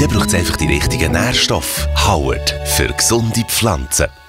dann braucht es einfach die richtigen Nährstoffe. Howard für gesunde Pflanzen.